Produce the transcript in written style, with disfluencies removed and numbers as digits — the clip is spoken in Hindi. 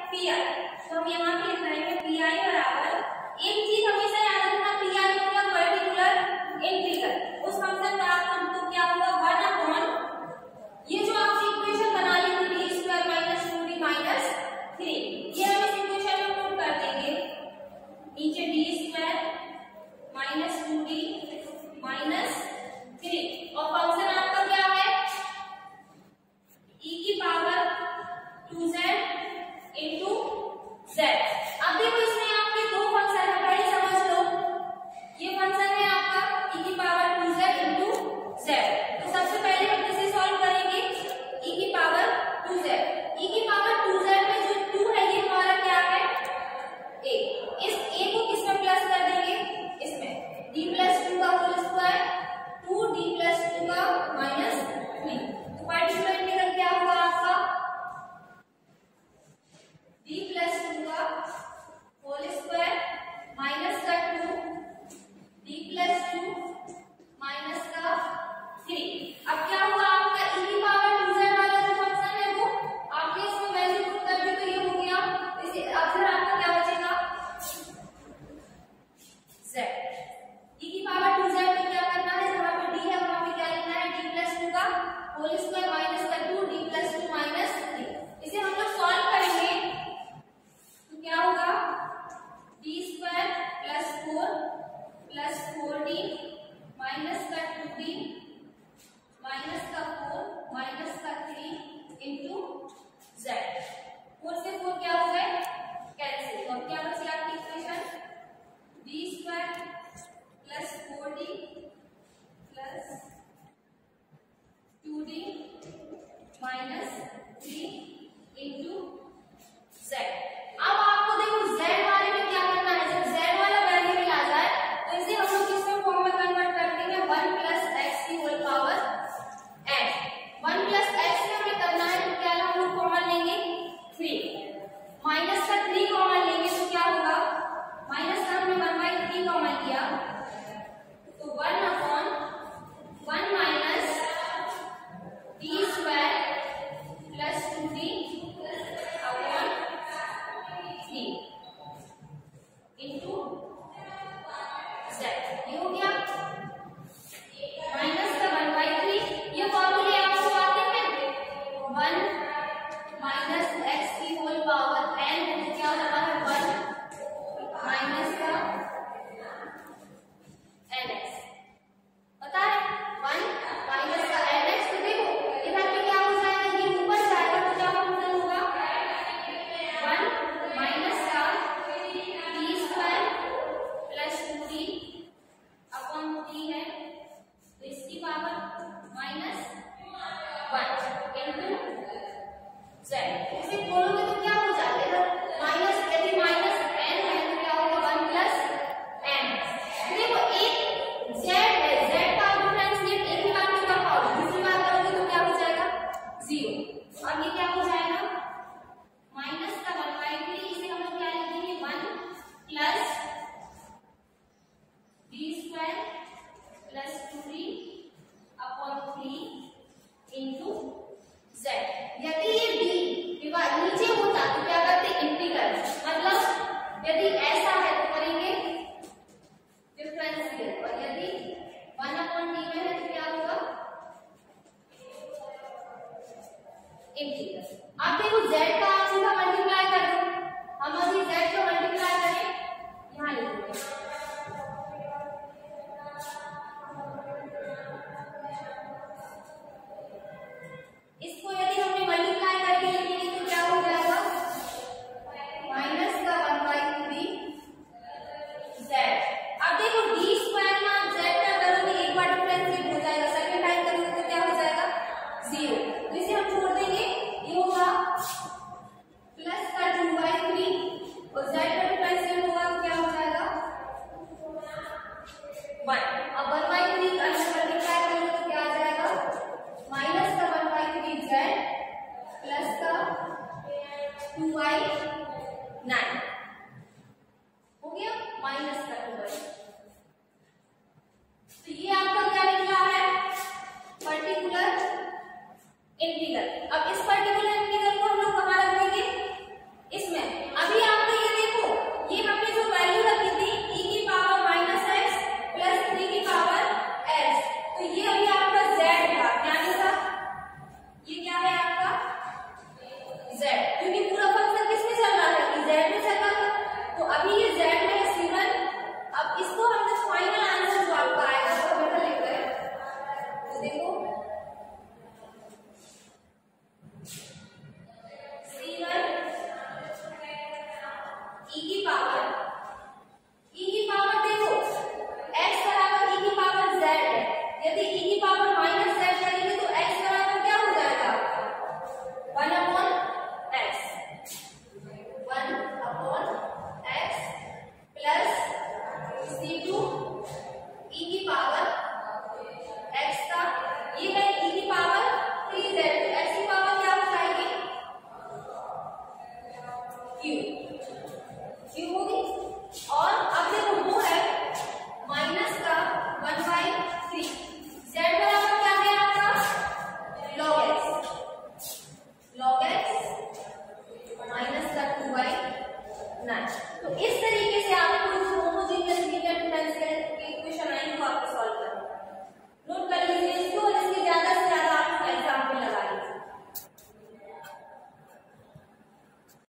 पी आई, तो हम यहाँ पे लिख रहे हैं पी आई बराबर, एक चीज हमेशा याद रखना, पी आई हो गया पर्टिकुलर इंटीग्रल, उस फंक्शन का आपका तो क्या होगा 1 अपॉन, ये जो आपकी इक्वेशन बना ली थी D square minus 2d minus 3, ये हम इस इक्वेशन में पुट कर देंगे, नीचे D square minus 2d minus 3 और फंक्शन आपका क्या है e की पावर 2z इंटू z। अब देखो इसमें आपके दो फंक्शन है, पहले समझ लो, ये फंक्शन है आपका e की पावर 2z इंटू z, तो सबसे पहले हम इसे सॉल्व करेंगे, e की पावर 2z, e की पावर 2z में जो 2 है ये हमारा क्या है a, इस a को किसमें प्लस कर देंगे, इसमें d प्लस 2 का होल स्क्वायर 2d प्लस 2 का माइनस 3, तो पार्टिकुलर इंटीग्रल क्या होगा आपका d प्लस 2 का होल स्क्वायर माइनस का 2 d प्लस 2 माइनस का 3। अब क्या हुआ आपका e की पावर 2z वाला जो फंक्शन है वो आपने इसमें वैल्यू पुट कर दी, तो ये हो गया, इसे अब फिर आपका क्या बचेगा z, e की पावर 2z में क्या करना है, जहां पे d है वहां पे क्या लिखना है d प्लस 2 का होल स्क्वायर माइनस का 2 d प्लस 2 माइनस 3। इसे हम लोग सॉल्व करेंगे तो क्या होगा d square plus 4 plus 4d minus का 2d माइनस का 4 माइनस का 3 इंटू z, 4 से 4 क्या हो गए कैंसिल, तो अब क्या बची आपकी equation d square plus 4d plus 2d minus 3 into z। अब आपको देखो z वाले में क्या करना है, जब z वाला वेरिएबल आ जाए तो इसे हम लोग किस फॉर्म में कन्वर्ट कर देंगे 1 प्लस x की whole power n, 1 plus x में हमें करना है तो क्या हम लोग कॉमन लेंगे 3, माइनस का 3 कॉमन लेंगे तो क्या होगा, माइनस का हमने 1/3 कॉमन लिया तो 1 upon 1 minus d square plus 2d upon 3 into z, ये हो गया माइनस का 1/3, ये फॉर्मूले आपको आते हैं 1 माइनस x की होल पावर n, तो क्या होता है 1 माइनस का nx, पता है 1 माइनस का nx, तो देखो इधर पे क्या हो जाएगा, ये ऊपर जाएगा तो क्या फंक्शन होगा 1 माइनस का d square plus 2d upon 3 है, तो इसकी पावर माइनस 1 इंटू z, इसे खोलोगे तो क्या हो जाएगा माइनस, यदि माइनस n है तो क्या होगा 1 प्लस n। देखो एक z है, z का डिफरेंशिएट एक ही बार में कर पाओगे, दूसरी बार करोगे तो क्या हो जाएगा 0, और ये क्या हो जाएगा माइनस का 1/3, इसे हम लोग क्या लिखेंगे 1 plus d square plus 2d upon 3 into z। यदि ये d नीचे होता तो क्या करते इंटीग्रल, मतलब यदि ऐसा है तो करेंगे डिफरेंशियल, और यदि 1 अपॉन d में है तो क्या होगा इंटीग्रल। अब देखो z का आप सीधा मल्टीप्लाई कर दो, हम अभी z को मल्टीप्लाई करें, यहाँ लिखेंगे इसको, यदि हमने मल्टीप्लाई करके लिखेंगे तो क्या हो जाएगा माइनस का 1/3 z। अब देखो d स्क्वायर में आप z का करोगे एक बार डिफरेंशिएट हो जाएगा, सेकंड टाइम करोगे तो क्या हो जाएगा 0, तो इसे हम छोड़ देंगे, ये होगा प्लस का 2/3 और z का डिफरेंशिएट होगा तो क्या हो जाएगा 1, अब 1/3 का मल्टीप्लाई करोगे तो क्या आ जाएगा माइनस का 1/3 z प्लस का 2/9 हो गया माइनस का 2/9। तो ये आपका क्या निकला है पर्टिकुलर इंटीग्रल। अब इस पर्टिकुलर इंटीग्रल को हम लोग कहाँ रखेंगे, इसमें